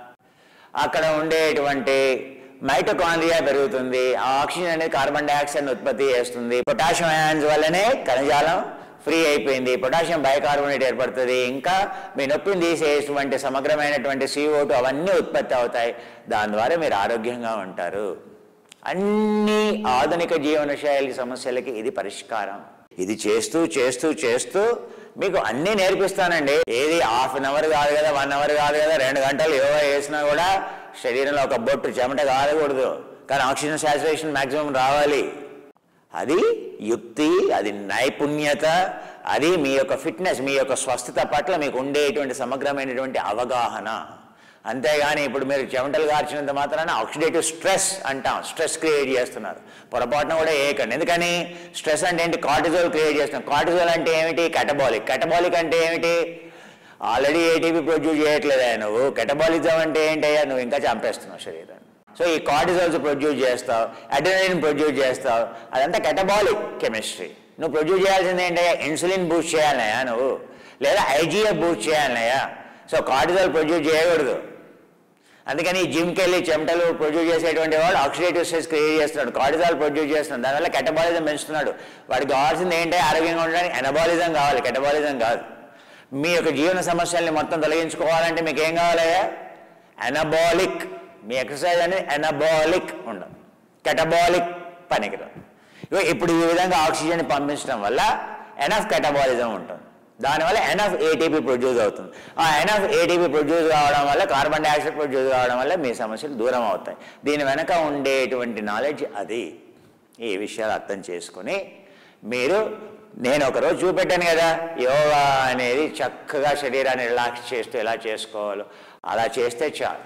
అక్కడ ఉండేటువంటి మైటోకాండ్రియా పెరుగుతుంది. ఆ ఆక్సిజన్ అనేది కార్బన్ డైఆక్సైడ్ ఉత్పత్తి చేస్తుంది. పొటాషియం అయాన్స్ వల్లనే కణజాలం ఫ్రీ అయిపోయింది, పొటాషియం బైకార్బోనేట్ ఏర్పడుతుంది. ఇంకా మీ నొప్పిని తీసేటువంటి సమగ్రమైనటువంటి CO2 అవన్నీ ఉత్పత్తి అవుతాయి. దాని ద్వారా మీరు ఆరోగ్యంగా ఉంటారు. అన్ని ఆధునిక జీవనశైలి సమస్యలకి ఇది పరిష్కారం. ఇది చేస్తూ చేస్తూ చేస్తూ మీకు అన్నీ నేర్పిస్తానండి. ఏది ½ అన్ అవర్ కాదు కదా, 1 అవర్ కాదు కదా, 2 గంటలు యోగా చేసినా కూడా శరీరంలో ఒక బొట్టు చెమట కాలకూడదు. కానీ ఆక్సిజన్ సాచురేషన్ మ్యాక్సిమం రావాలి. అది యుక్తి, అది నైపుణ్యత, అది మీ యొక్క ఫిట్నెస్, మీ యొక్క స్వస్థత పట్ల మీకు ఉండేటువంటి సమగ్రమైనటువంటి అవగాహన. అంతేగాని ఇప్పుడు మీరు చెమటలు గార్చినంత మాత్రాన ఆక్సిడేటివ్ స్ట్రెస్ అంటాం, స్ట్రెస్ క్రియేట్ చేస్తున్నారు. పొరపాటున కూడా ఏకండి. ఎందుకని? స్ట్రెస్ అంటే ఏంటి? కార్టిజోల్ క్రియేట్ చేస్తున్నాం. కార్టిజోల్ అంటే ఏమిటి? కెటబాలిక్. కెటబాలిక్ అంటే ఏమిటి? ఆల్రెడీ ఏటీపీ ప్రొడ్యూస్ చేయట్లేదా నువ్వు? కెటబాలిజం అంటే ఏంటయ్యా? నువ్వు ఇంకా చంపేస్తున్నావు శరీరాన్ని. సో ఈ కార్టిజోల్స్ ప్రొడ్యూస్ చేస్తావు, అడ్రినలిన్ ప్రొడ్యూస్ చేస్తావు, అదంతా కెటబాలిక్ కెమిస్ట్రీ. నువ్వు ప్రొడ్యూస్ చేయాల్సింది ఏంటయ్యా? ఇన్సులిన్ బూస్ట్ చేయాలనయా నువ్వు, లేదా IGF బూస్ట్ చేయాలనయా. సో కార్టిజోల్ ప్రొడ్యూస్ చేయకూడదు. అందుకని జిమ్కి వెళ్ళి చెమటలు ప్రొడ్యూస్ చేసేటువంటి వాడు ఆక్సిడేటివ్ స్ట్రెస్ క్రియేట్ చేస్తున్నాడు, కార్టిజాల్ ప్రొడ్యూస్ చేస్తున్నాడు, దానివల్ల కెటబాలిజం పెంచుతున్నాడు. వాడికి కావాల్సింది ఏంటంటే ఆరోగ్యంగా ఉండడానికి ఎనబాలిజం కావాలి, కెటబాలిజం కాదు. మీ యొక్క జీవన సమస్యల్ని మొత్తం తొలగించుకోవాలంటే మీకు ఏం కావాలయ్యా? ఎనబాలిక్. మీ ఎక్సర్సైజ్ అనేది ఎనబాలిక్ ఉండదు, కెటబాలిక్ పనికిరాదు. ఇప్పుడు ఈ విధంగా ఆక్సిజన్ పంపించడం వల్ల ఎనఫ్ కెటబాలిజం ఉంటుంది. దానివల్ల ఎనఫ్ ATP ప్రొడ్యూస్ అవుతుంది. ఆ ఎనఫ్ ATP ప్రొడ్యూస్ కావడం వల్ల కార్బన్ డైఆక్సైడ్ ప్రొడ్యూస్ కావడం వల్ల మీ సమస్యలు దూరం అవుతాయి. దీని వెనక ఉండేటువంటి నాలెడ్జ్ అది. ఈ విషయాలు అర్థం చేసుకొని మీరు, నేను ఒకరోజు చూపెట్టాను కదా, యోగా అనేది చక్కగా శరీరాన్ని రిలాక్స్ చేస్తూ ఎలా చేసుకోవాలో అలా చేస్తే చాలు.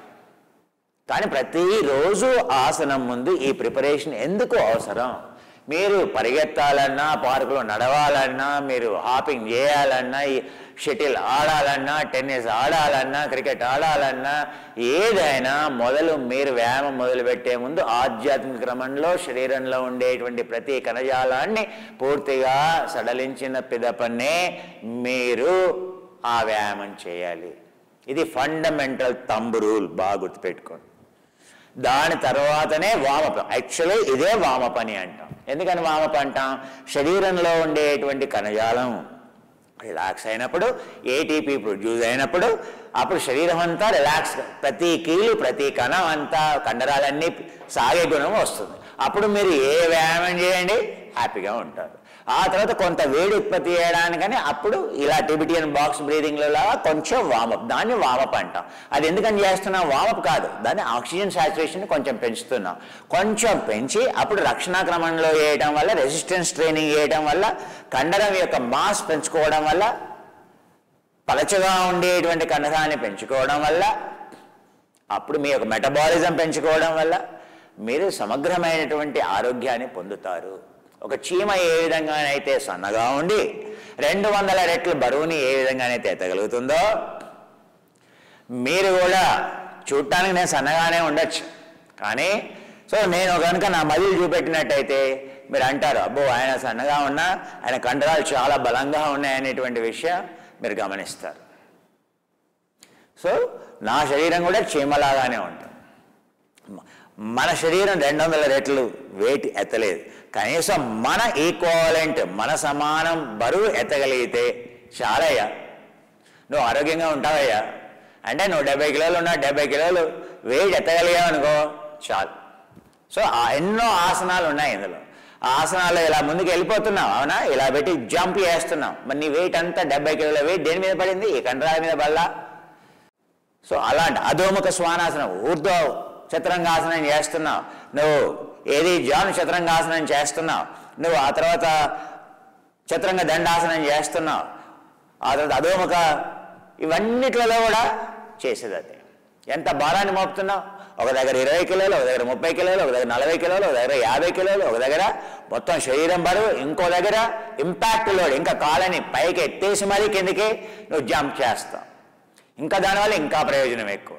కానీ ప్రతిరోజు ఆసనం ముందు ఈ ప్రిపరేషన్ ఎందుకు అవసరం? మీరు పరిగెత్తాలన్నా, పార్కులో నడవాలన్నా, మీరు హాపింగ్ చేయాలన్నా, ఈ షటిల్ ఆడాలన్నా, టెన్నిస్ ఆడాలన్నా, క్రికెట్ ఆడాలన్నా, ఏదైనా మీరు వ్యాయామం మొదలుపెట్టే ముందు ఆధ్యాత్మిక క్రమంలో శరీరంలో ఉండేటువంటి ప్రతి కణజాలాన్ని పూర్తిగా సడలించిన పిదపనే మీరు ఆ వ్యాయామం చేయాలి. ఇది ఫండమెంటల్ థంబ్ రూల్, బాగా గుర్తుపెట్టుకోండి. దాని తర్వాతనే వామప. యాక్చువల్లీ ఇదే వామప అని అంటాం. ఎందుకని వామప అంటాం? శరీరంలో ఉండేటువంటి కణజాలం రిలాక్స్ అయినప్పుడు, ATP ప్రొడ్యూస్ అయినప్పుడు, అప్పుడు శరీరం అంతా రిలాక్స్, ప్రతి కీలు ప్రతి కణం అంతా కండరాలన్నీ సాగే గుణం వస్తుంది. అప్పుడు మీరు ఏ వ్యాయామం చేయండి హ్యాపీగా ఉంటారు. ఆ తర్వాత కొంత వేడి ఉత్పత్తి చేయడానికని అప్పుడు ఇలా టిబిటియన్ బాక్స్ బ్రీదింగ్లో లాగా కొంచెం వామప్, దాన్ని వామప్ అంటాం. అది ఎందుకని చేస్తున్నాం? వామప్ కాదు, దాన్ని ఆక్సిజన్ సాచురేషన్ కొంచెం పెంచుతున్నాం. కొంచెం పెంచి అప్పుడు రక్షణ క్రమంలో చేయడం వల్ల, రెసిస్టెన్స్ ట్రైనింగ్ చేయడం వల్ల, కండరం యొక్క మాస్ పెంచుకోవడం వల్ల, పలచగా ఉండేటువంటి కండరాన్ని పెంచుకోవడం వల్ల, అప్పుడు మీ యొక్క మెటబాలిజం పెంచుకోవడం వల్ల మీరు సమగ్రమైనటువంటి ఆరోగ్యాన్ని పొందుతారు. ఒక చీమ ఏ విధంగానైతే సన్నగా ఉండి 200 రెట్లు బరువుని ఏ విధంగానైతే ఎత్తగలుగుతుందో, మీరు కూడా చూడటానికి నేను సన్నగానే ఉండొచ్చు, కానీ నేను కనుక నా మజిల్ చూపెట్టినట్టయితే మీరు అంటారు, అబ్బో ఆయన సన్నగా ఉన్నా ఆయన కండరాలు చాలా బలంగా ఉన్నాయనేటువంటి విషయం మీరు గమనిస్తారు. నా శరీరం కూడా చీమలాగానే ఉంటుంది. మన శరీరం 200 రెట్లు వెయిట్ ఎత్తలేదు, కనీసం మన ఈక్వాలెంట్, మన సమానం బరువు ఎత్తగలిగితే చాలయ్యా, నువ్వు ఆరోగ్యంగా ఉంటావయ్యా అంటే నువ్వు 70 కిలోలు ఉన్నా 70 కిలోలు వెయిట్ ఎత్తగలిగావు అనుకో చాలు. సో ఎన్నో ఆసనాలు ఉన్నాయి ఇందులో. ఆ ఆసనాలు ఇలా ముందుకు వెళ్ళిపోతున్నావు, అవునా, ఇలా పెట్టి జంప్ చేస్తున్నావు, మరి నీ వెయిట్ అంతా 70 కిలోల వెయిట్ దేని మీద పడింది? ఈ కండరాల మీద పడలా. సో అలాంటి అధోముఖ శ్వానాసనం, ఊర్ధ్వ చతురంగాసనం చేస్తున్నావు నువ్వు, ఏది జాను చతురంగాసనం చేస్తున్నావు నువ్వు, ఆ తర్వాత చతురంగ దండాసనం చేస్తున్నావు, ఆ తర్వాత అధోముఖ, ఇవన్నిట్లలో కూడా చేసేది అదే. ఎంత భారాన్ని మోపుతున్నావు? ఒక దగ్గర 20 కిలోలు, ఒక దగ్గర 30 కిలోలు, ఒక దగ్గర 40 కిలోలు, ఒక దగ్గర 50 కిలోలు, ఒక దగ్గర మొత్తం శరీరం బరువు, ఇంకో దగ్గర ఇంపాక్ట్ లోడ్, ఇంకా కాళ్ళని పైకి ఎత్తేసి మరీ కిందకి నువ్వు జంప్ చేస్తావు. ఇంకా దానివల్ల ఇంకా ప్రయోజనం ఎక్కువ.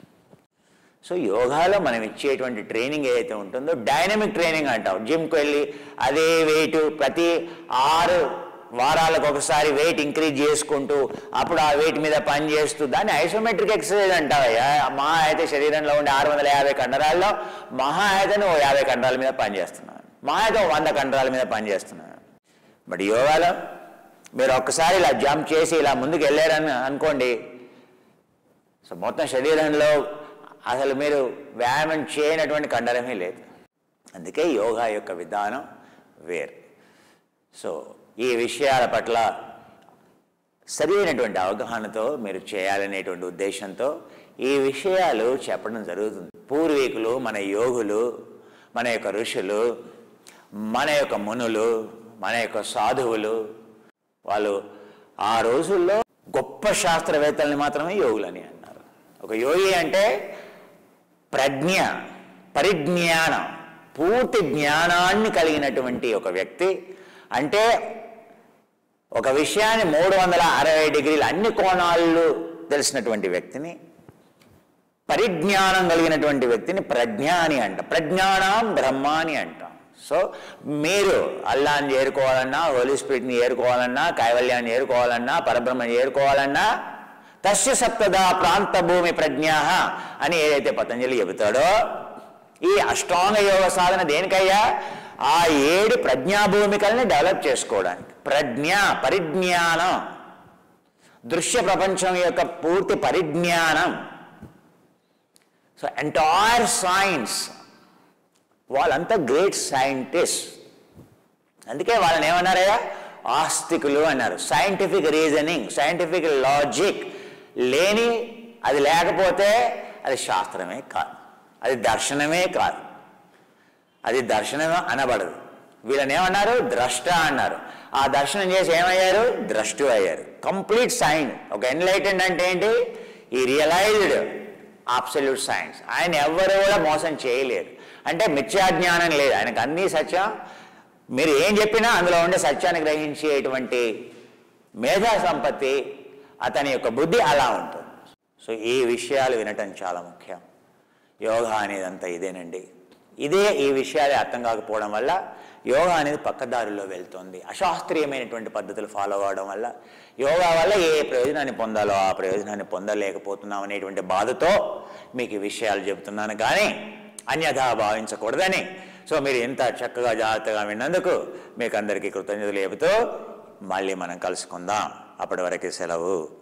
సో యోగాలో మనం ఇచ్చేటువంటి ట్రైనింగ్ ఏదైతే ఉంటుందో డైనమిక్ ట్రైనింగ్ అంటాం. జిమ్కి వెళ్ళి అదే వెయిట్ ప్రతి 6 వారాలకు ఒకసారి వెయిట్ ఇంక్రీజ్ చేసుకుంటూ అప్పుడు ఆ వెయిట్ మీద పని చేస్తూ దాన్ని ఐసోమెట్రిక్ ఎక్సర్సైజ్ అంటావయ్యా. మహా అయితే శరీరంలో ఉండే 650 కండరాల్లో మహా అయితే నువ్వు 50 కండరాల మీద పనిచేస్తున్నావు, మహా అయితే 100 కండరాల మీద పనిచేస్తున్నావు. బట్ యోగాలో మీరు ఒక్కసారి ఇలా జంప్ చేసి ఇలా ముందుకు వెళ్ళారని అనుకోండి, సో మొత్తం శరీరంలో అసలు మీరు వ్యాయామం చేయనటువంటి కండరమే లేదు. అందుకే యోగా యొక్క విధానం వేరు. సో ఈ విషయాల పట్ల సరైనటువంటి అవగాహనతో మీరు చేయాలనేటువంటి ఉద్దేశంతో ఈ విషయాలు చెప్పడం జరుగుతుంది. పూర్వీకులు, మన యోగులు, మన యొక్క ఋషులు, మన యొక్క మునులు, మన యొక్క సాధువులు, వాళ్ళు ఆ రోజుల్లో గొప్ప శాస్త్రవేత్తల్ని మాత్రమే యోగులని అన్నారు. ఒక యోగి అంటే ప్రజ్ఞ, పరిజ్ఞానం, పూర్తి జ్ఞానాన్ని కలిగినటువంటి ఒక వ్యక్తి. అంటే ఒక విషయాన్ని 360 డిగ్రీలు అన్ని కోణాలు తెలిసినటువంటి వ్యక్తిని, పరిజ్ఞానం కలిగినటువంటి వ్యక్తిని ప్రజ్ఞ అని అంటాం. ప్రజ్ఞానం బ్రహ్మ అని అంటాం. సో మీరు అల్లాన్ని చేరుకోవాలన్నా, హోలీ స్పిరిట్ని చేరుకోవాలన్నా, కైవల్యాన్ని చేరుకోవాలన్నా, పరబ్రహ్మని చేరుకోవాలన్నా తస్య సప్తదా ప్రాంత భూమి ప్రజ్ఞా అని ఏదైతే పతంజలి చెబుతాడో, ఈ అష్టాంగ యోగ సాధన దేనికయ్యా? ఆ 7 ప్రజ్ఞాభూమికల్ని డెవలప్ చేసుకోవడానికి. ప్రజ్ఞ, పరిజ్ఞానం, దృశ్య ప్రపంచం యొక్క పూర్తి పరిజ్ఞానం. సో ఎంటైర్ సైన్స్, వాళ్ళంతా గ్రేట్ సైంటిస్ట్. అందుకే వాళ్ళని ఏమన్నారయ్యా? ఆస్తికులు అన్నారు. సైంటిఫిక్ రీజనింగ్, సైంటిఫిక్ లాజిక్ లేని, అది లేకపోతే అది శాస్త్రమే కాదు, అది దర్శనమే కాదు, అది దర్శనం అనబడదు. వీళ్ళని ఏమన్నారు? ద్రష్ట అన్నారు. ఆ దర్శనం చేసి ఏమయ్యారు? ద్రష్టు అయ్యారు. Complete science. ఒక ఎన్లైటెండ్ అంటే ఏంటి? ఈ రియలైజ్డ్ అబ్సల్యూట్ సైన్స్. ఆయన ఎవ్వరు కూడా మోసం చేయలేరు. అంటే మిథ్యాజ్ఞానం లేదు, ఆయనకు అన్నీ సత్యం. మీరు ఏం చెప్పినా అందులో ఉండే సత్యాన్ని గ్రహించేటువంటి మేధా సంపత్తి, అతని యొక్క బుద్ధి అలా ఉంటుంది. సో ఈ విషయాలు వినటం చాలా ముఖ్యం. యోగా అనేది అంతా ఇదేనండి. ఈ విషయాలే అర్థం కాకపోవడం వల్ల యోగా అనేది పక్కదారుల్లో వెళ్తుంది. అశాస్త్రీయమైనటువంటి పద్ధతులు ఫాలో అవ్వడం వల్ల యోగా వల్ల ఏ ప్రయోజనాన్ని పొందాలో ఆ ప్రయోజనాన్ని పొందలేకపోతున్నాం అనేటువంటి బాధతో మీకు ఈ విషయాలు చెబుతున్నాను, కానీ అన్యథా భావించకూడదని. సో మీరు ఇంత చక్కగా జాగ్రత్తగా విన్నందుకు మీకు అందరికీ కృతజ్ఞతలు చెబుతూ మళ్ళీ మనం కలుసుకుందాం. అప్పటి వరకు సెలవు.